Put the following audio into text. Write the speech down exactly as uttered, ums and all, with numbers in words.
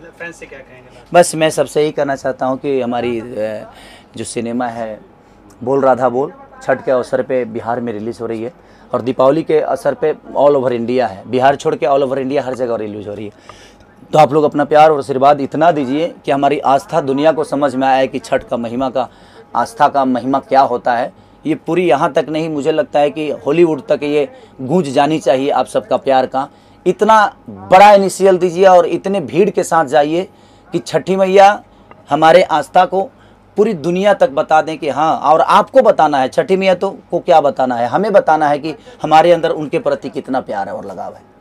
Fans से क्या कहेंगे? बस मैं सबसे यही कहना चाहता हूँ कि हमारी जो सिनेमा है बोल राधा बोल, छठ के अवसर पे बिहार में रिलीज़ हो रही है और दीपावली के असर पे ऑल ओवर इंडिया है, बिहार छोड़ के ऑल ओवर इंडिया हर जगह रिलीज़ हो रही है। तो आप लोग अपना प्यार और आशीर्वाद इतना दीजिए कि हमारी आस्था दुनिया को समझ में आए कि छठ का महिमा का, आस्था का महिमा क्या होता है। ये पूरी यहाँ तक नहीं, मुझे लगता है कि हॉलीवुड तक ये गूंज जानी चाहिए आप सबका प्यार का। इतना बड़ा इनिशियल दीजिए और इतने भीड़ के साथ जाइए कि छठी मैया हमारे आस्था को पूरी दुनिया तक बता दें कि हाँ, और आपको बताना है, छठी मैया तो को क्या बताना है, हमें बताना है कि हमारे अंदर उनके प्रति कितना प्यार है और लगाव है।